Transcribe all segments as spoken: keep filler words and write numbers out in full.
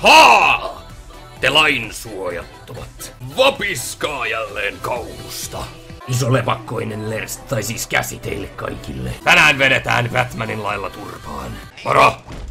Ahaa! Te lainsuojattomat. Vapiskaa jälleen kaulusta. Iso lepakkoinen lers, tai siis käsi teille kaikille. Tänään vedetään Batmanin lailla turpaan. Moro!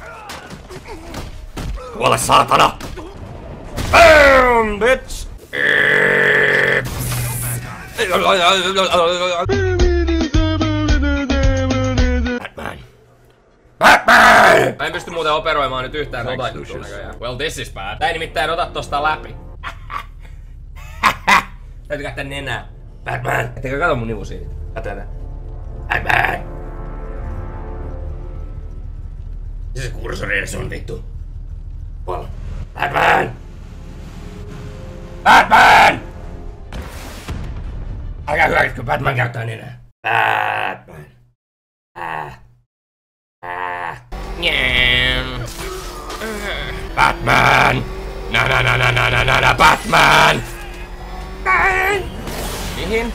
Kuole saatana! Bam, bitch! Batman. Batman! Mä en pysty muuten operoimaan nyt yhtään tota juttua näköjään. Well, this is bad. Tää ei nimittäin ota tosta läpi. Täytyy kättää nenää. Batman! Etteikö kato mun nivusiin? Kato tätä. Batman! Ja se kursori edes on vittu. Well. Batman! Batman! Älkää hyökätkö, Batman käyttää nenää. Batman. Ah. Ah. Njään. Batman! Na na na na na na na na Batman! Batman! Mihin?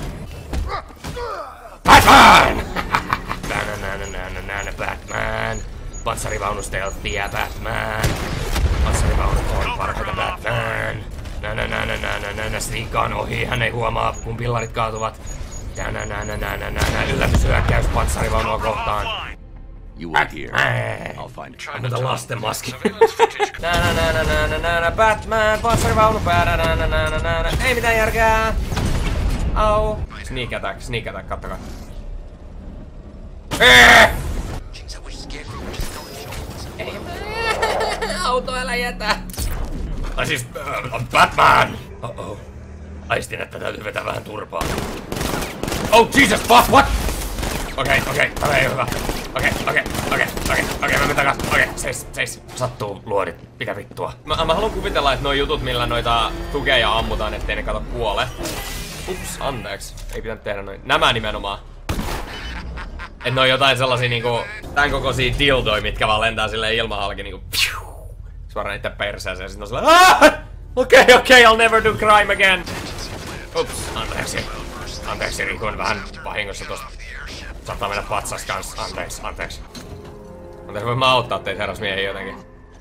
Batman! Na na na na na na na na Batman! Panssarivaunu stealthia Batman! Panssarivaunu on parhaita Batman! Na na na na na na na na Sneaka on ohi, hän ei huomaa kun pillarit kaatuvat. Na na na na na na na na yllätyshyökkäys panssarivaunua kohtaan. You wait here. I'll find it. On mitä lasten maski. Na na na na na na na na Batman, panssarivaunu päällä, na na na na na na. Ei mitään järkää. Au. Sneak attack, sneak attack, kattokaa. Auto, älä jätä. Tai siis, äh, Batman! Oh-oh. Aistin, että täytyy vetää vähän turpaa. Oh Jesus fuck, what? Okei, okay, okei, okay, okay, hyvä. Okei, okei, okei, okei, okei, mä menen takas. Okei, okay, seis, seis. Sattuu luodit, mitä vittua. Mä, mä haluan kuvitella, että noi jutut, millä noita tukeja ammutaan, ettei ne kato kuole. Ups, anteeksi. Ei pitänyt tehdä noin. Nämä nimenomaan. Et ne on jotain sellaisia niinku tän kokoisia dildoja, mitkä vaan lentää silleen ilman halki niinku piu, suoraan niitten perseeseen ja sit on silleen aah! Okei, okay, okei, okay, I'll never do crime again. Ups, Anteeksi. Anteeksi, rikoin vähän vahingossa tosta. Saattaa mennä patsas kanssa. Anteeksi, anteeksi. Anteeksi, voin mä auttaa teitä herrasmiehiä jotenkin.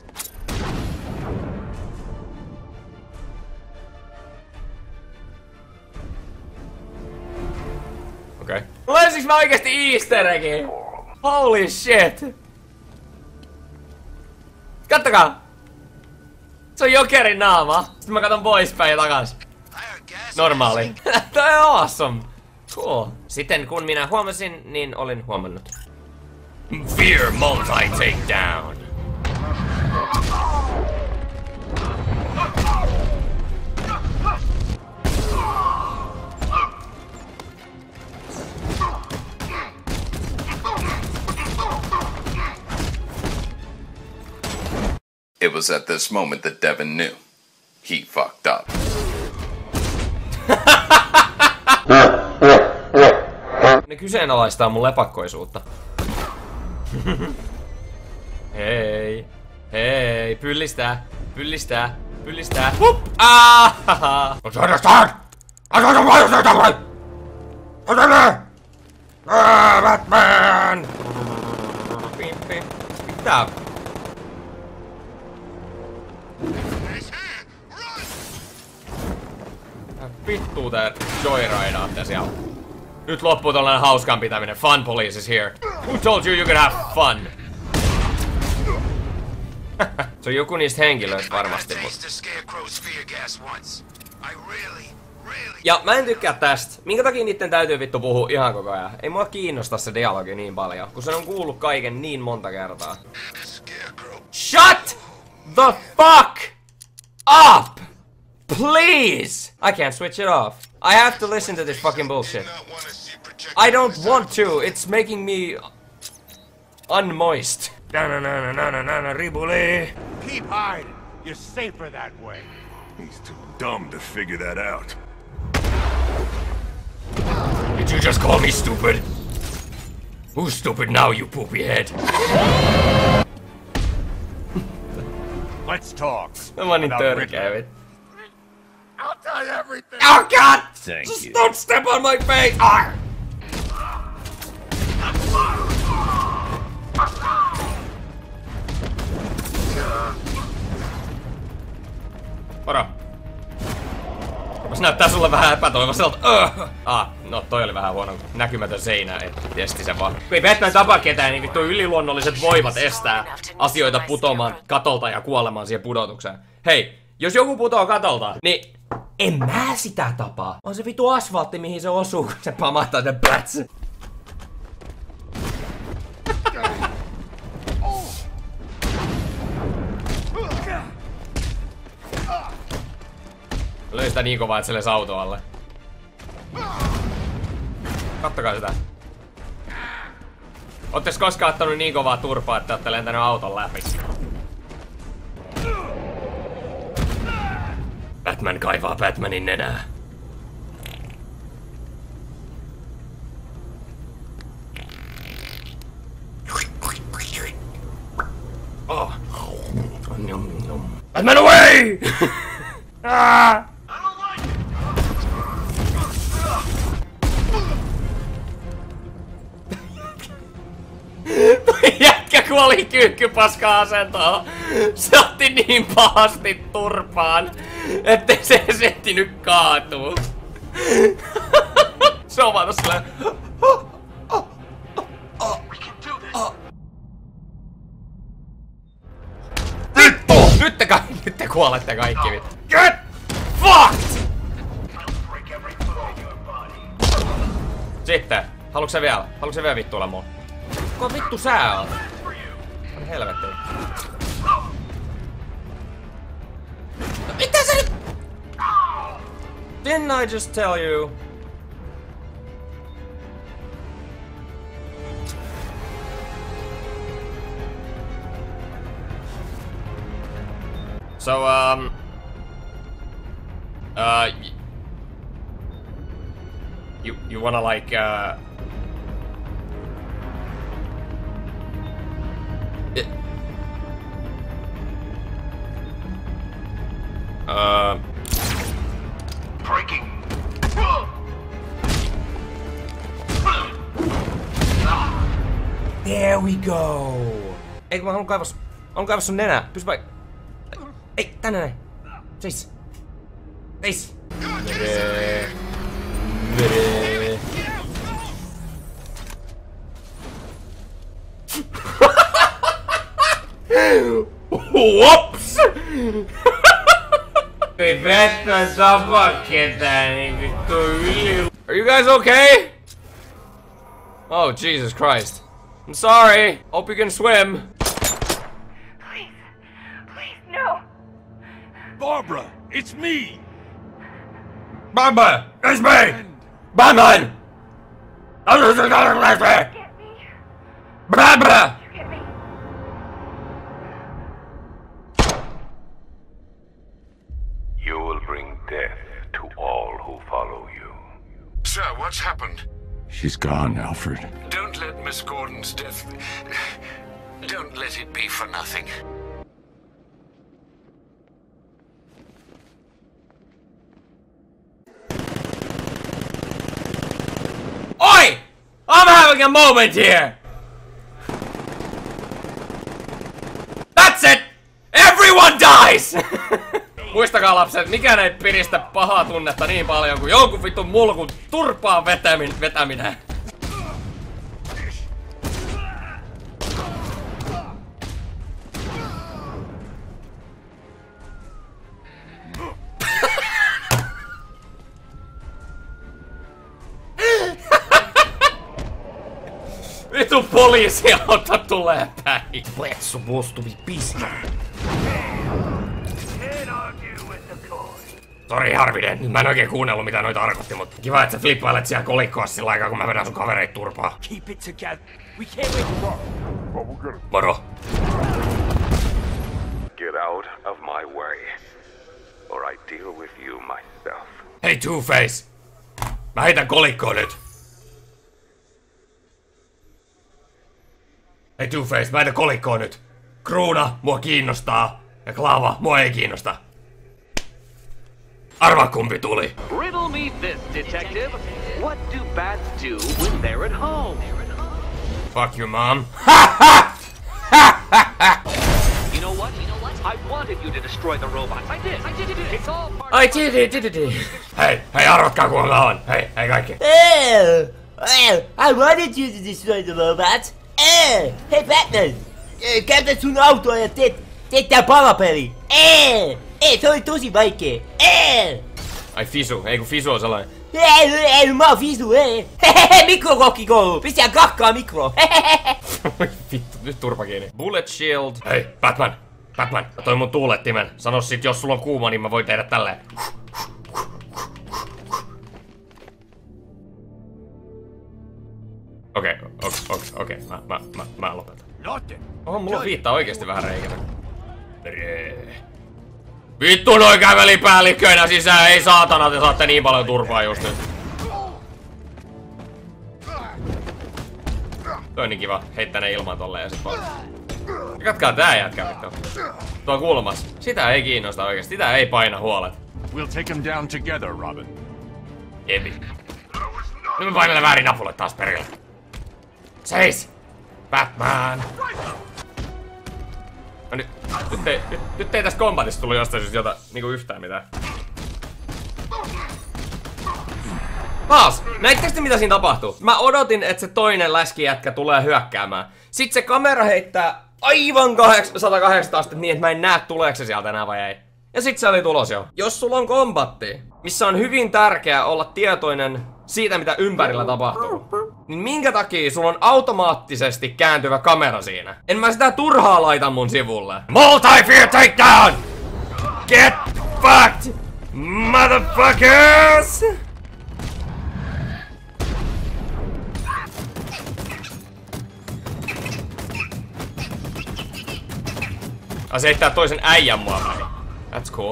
Okei. Okay. Löysiks mä oikeesti easter eggin? Holy shit! Kattokaa! Se on Jokerin naama. Sitten mä katon poispäin ja takas. Normaali. Tää on awesome. Cool. Sitten kun minä huomasin, niin olin huomannut. Fear multi-takedown. It was at this moment that Devin knew. He fucked up. Ne kyseenalaistaa mun lepakkoisuutta. Hei. Hei. Pyllistää. Pyllistää. Pyllistää. Hup! Aahaha! Batman! Mitä? Vittuu te joyridaatte siellä. Nyt loppuu tollanen hauskan pitäminen. Fun police is here. Who told you you could have fun? Se on joku niistä henkilöistä varmasti, mut... Ja mä en tykkää tästä. Minkä takia niitten täytyy vittu puhua ihan koko ajan? Ei mua kiinnosta se dialogi niin paljon, kun se on kuullut kaiken niin monta kertaa. Shut the fuck up! Please! I can't switch it off. I have to listen to this fucking bullshit. I don't want to. It's making me unmoist. Ribuli. Keep hiding. You're safer that way. He's too dumb to figure that out. Did you just call me stupid? Who's stupid now, you poopy head? Let's talk. Mä oon niin törkeä, vittu. I'll tell you everything. Oh God! Thank Just you. don't step on my face! Ah! Moro. Rupas näyttää sulle vähän epätoivoiselta. Öh. Ah, no toi oli vähän huono. Näkymätön seinä, et esti sen vaan. Ei Batman tapa ketään, niin vittu yliluonnolliset voimat estää asioita putoamaan katolta ja kuolemaan siihen pudotukseen. Hei, jos joku putoo katolta, niin en mä sitä tapaa. On se vittu asfaltti, mihin se osuu, kun se pamahtaa sen plätsä. Löi sitä niin kovaa, että se löisi auto alle. Kattokaa sitä. Oottes koskaan ottanut niin kovaa turpaa, että ootte lentänyt auton läpi? Batman kaivaa Batmanin nenää. Oh. Batman away! Ah! Jätkä kuoli kyykkypaska-asentoon. Se otti niin pahasti turpaan, ettei se edes ehtinyt kaatua. Se on vaan tossa silleen... Vittu! Nyt te, ka nyt te kuolette kaikki vittu. Get fucked! Sitten, haluatko sä vielä? Haluatko sä vielä vittuilla mua? Kuka vittu sä oot? On helvetti. Mitä sä nyt? Didn't I just tell you? So, um... Uh... You, you wanna like, uh... It... Uh... Breaking. There we go! Eikö mä haluan kaivas... Haluan kaivas sun nenää. Pysy vai... Ei, tänne näin. Seis. Seis. Vere. Vere. Whoops! Ei Batman tapa ketään niin vittu yli. Are you guys okay? Oh, Jesus Christ. I'm sorry. Hope you can swim. Please. Please, no. Barbara, it's me! Batman! It's me! Batman! Get me. Batman! You get me. You will bring death to all who follow you. Sir, what's happened? She's gone, Alfred. Don't let Miss Gordon's death... Don't let it be for nothing. Oi! I'm having a moment here! That's it! Everyone dies! Muistakaa lapset, mikään ei piristä pahaa tunnetta niin paljon kuin jonkun vitun mulkun turpaan vetämin, vetäminen. Vitu poliisiauto tulee päin. We're supposed to be peaceful. Sori Harviden, mä en oikein kuunnellut mitä noita tarkoitti, mutta kiva et sä flippailet siellä kolikkoa sillä aikaa kun mä vedän sun kavereit turpaa. Keep it together. We can't wait to rock. Moro. Get out of my way, or I deal with you myself. Hei Two-Face! Mä heitän kolikkoa nyt. Hei Two-Face, mä heitän kolikkoa nyt. Kruuna mua kiinnostaa ja Klaava mua ei kiinnosta. Arvaa kumpi tuli. Riddle me this, detective. What do bats do when they're at home? Fuck you, mom. You know what? You know what? I wanted you to destroy the robots. I did. I did. It. It's all part Ai tidi tidi tidi. Hei, hei arvatkaa kuinka mä oon. Hei, hei kaikki. Oh, well, I wanted you to destroy the robots. Oh, hey Batman, eh, käytä sun autoa ja teet, teet tää palapeli. Eh, eh, se oli tosi vaikee. Eh, Ai Fisu, ei kun Fisu on sellainen. eh, eh, mä oon visu, eh. Hehehe, mikrokokkikoulu, pistää kakkaa mikro. Vittu, nyt turpa kiinni. Bullet shield. Hei, Batman. Batman, mä toin mun tuulettimen. Sano sit, jos sulla on kuuma, niin mä voin tehdä tälleen. Okei, okei, okei, okei. Mä, mä, mä, mä lopetan. Oho, mulla on viittaa oikeesti vähän reikinä. Vittu noin kävelipäällikköinä sisään, ei saatana, te saatte niin paljon turpaa just nyt. Toi on niin kiva heittää ne ilmaan tolleen ja sit vaan. Katkaa tää jätkä vittu. Tuo on kulmas. Sitä ei kiinnosta oikeesti, sitä ei paina huolet. We'll take him down together, Robin. Epi. Nyt mä painelen väärin napulle taas perille. Seis! Batman! No nyt, nyt ei, nyt, nyt ei tästä kombatista tullut jostain syystä jota, niinku yhtään mitään. Taas! Näittekö te mitä siinä tapahtuu? Mä odotin, että se toinen läskijätkä tulee hyökkäämään. Sitten se kamera heittää aivan sata kahdeksankymmentä astetta niin, että mä en näe tuleeko se sieltä enää vai ei. Ja sit se oli tulos jo. Jos sulla on kombatti, missä on hyvin tärkeää olla tietoinen siitä, mitä ympärillä tapahtuu, niin minkä takia sulla on automaattisesti kääntyvä kamera siinä? En mä sitä turhaa laita mun sivulle. Multi-fear takedown! Get fucked! Motherfuckers! Ai se heittää toisen äijän mua päin. That's cool.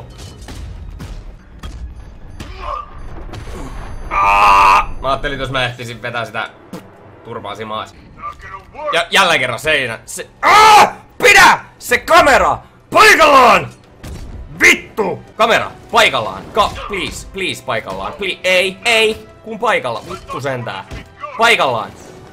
Aaaa! Mä ajattelin, jos mä ehtisin vetää sitä turpaa siinä maassa. Ja jälleen kerran seinä. Se... Aaaa! Pidä! Se kamera! Paikallaan! Vittu! Kamera, paikallaan. Ka please, please paikallaan. Please. Ei, ei. Kun paikalla. Vittu sentää. Paikallaan.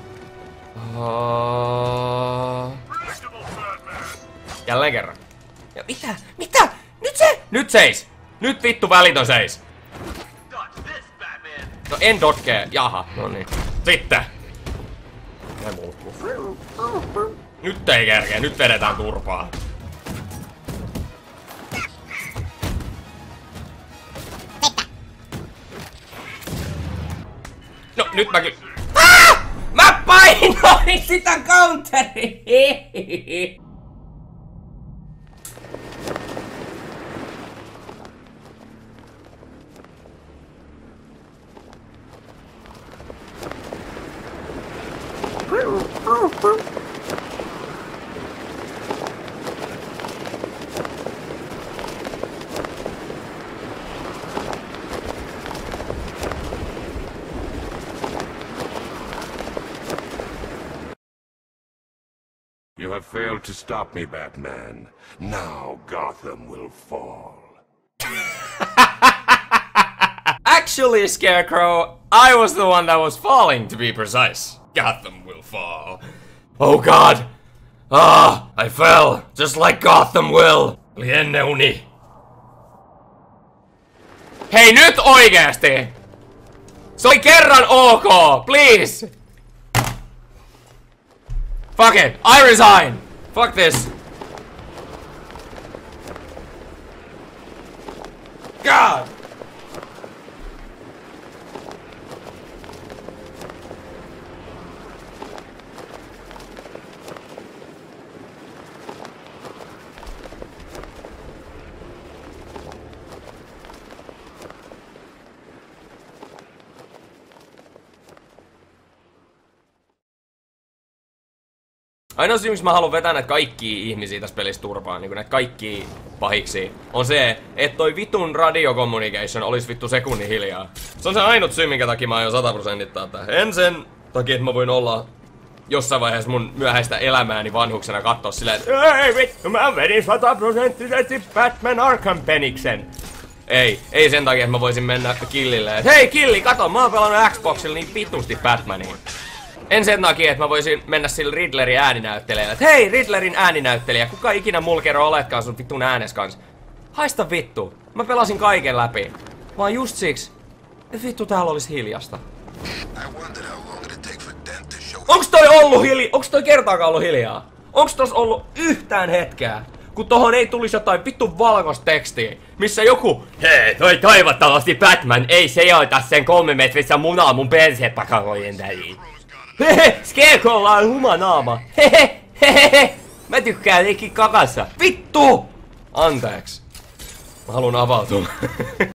Uh... Jälleen kerran. Ja mitä? Mitä? Nyt se! Nyt seis! Nyt vittu välitön seis! No en dotkee. Jaha, no niin. Sitten! Ne muuttuu. Nyt ei kerkeä, nyt vedetään turpaa. No nyt mä kyllä... Ah! Mä painoin sitä counteria! You have failed to stop me, Batman. Now Gotham will fall. Actually, Scarecrow, I was the one that was falling, to be precise. Gotham will fall. Oh god! Ah, I fell, just like Gotham will. Oli ennen uni. Hei nyt oikeesti! Se oli kerran ok, please! Fuck it, I resign! Fuck this! God! Ainoa syy, miksi mä haluan vetää näitä kaikkia ihmisiä tässä pelissä turpaan, niin näitä kaikkia pahiksi, on se, että toi vitun radio communication olisi vittu sekunnin hiljaa. Se on se ainut syy, minkä takia mä aion sata prosentittaa tää. En sen takia, että mä voin olla jossain vaiheessa mun myöhäistä elämääni vanhuksena katsoa silleen, että ei vittu, mä vedin sata prosenttisesti Batman Arkham Peniksen. Ei, ei sen takia, että mä voisin mennä Killille, että hei Killi, kato, mä oon pelannut Xboxilla niin vitusti Batmania. En sen takia, että mä voisin mennä sille Riddlerin ääninäyttelijälle. Että hei, Riddlerin ääninäyttelijä, kuka ikinä mulla kerro oletkaan sun vittun äänes kans. Haista vittu. Mä pelasin kaiken läpi. Vaan just siksi, että vittu täällä olisi hiljasta. Onks toi ollut hiljaa? Onks toi kertaakaan ollut hiljaa? Onks tos ollut yhtään hetkeä, kun tohon ei tulisi jotain vittu valkoista tekstiä, missä joku hei, toi toivottavasti Batman ei sejoita sen kolme metrissä munaa mun persepakalojen väliin. Hehe, Scarecrowlla on humanaama. Hehe, hehehe. Mä tykkään leikkiä kakassa. Vittu! Anteeksi. Mä haluun avautua.